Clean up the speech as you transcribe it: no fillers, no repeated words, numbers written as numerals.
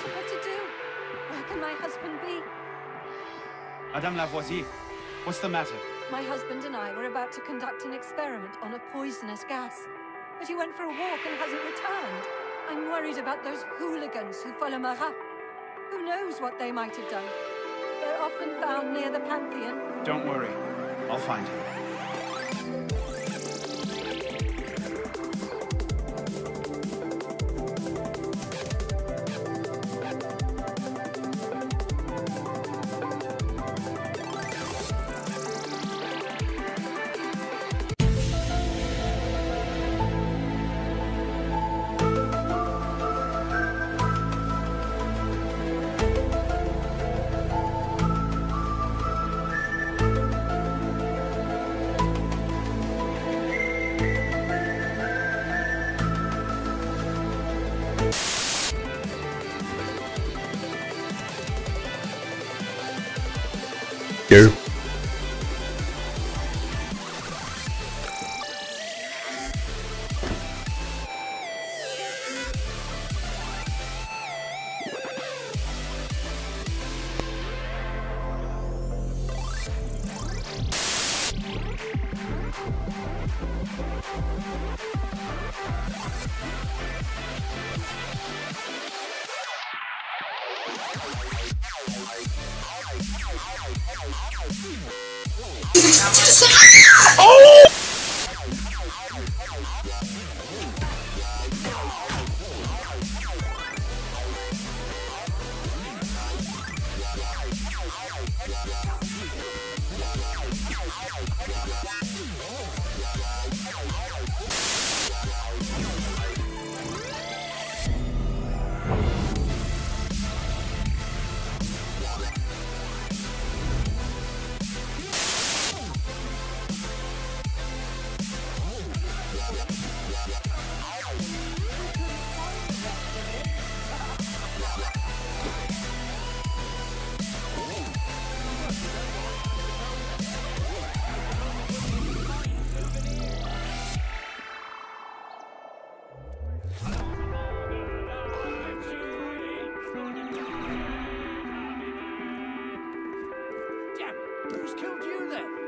What to do? Where can my husband be? Madame Lavoisier, what's the matter? My husband and I were about to conduct an experiment on a poisonous gas. But he went for a walk and hasn't returned. I'm worried about those hooligans who follow Marat. Who knows what they might have done? They're often found near the Pantheon. Don't worry. I'll find him. Go. Oh! Who's killed you then?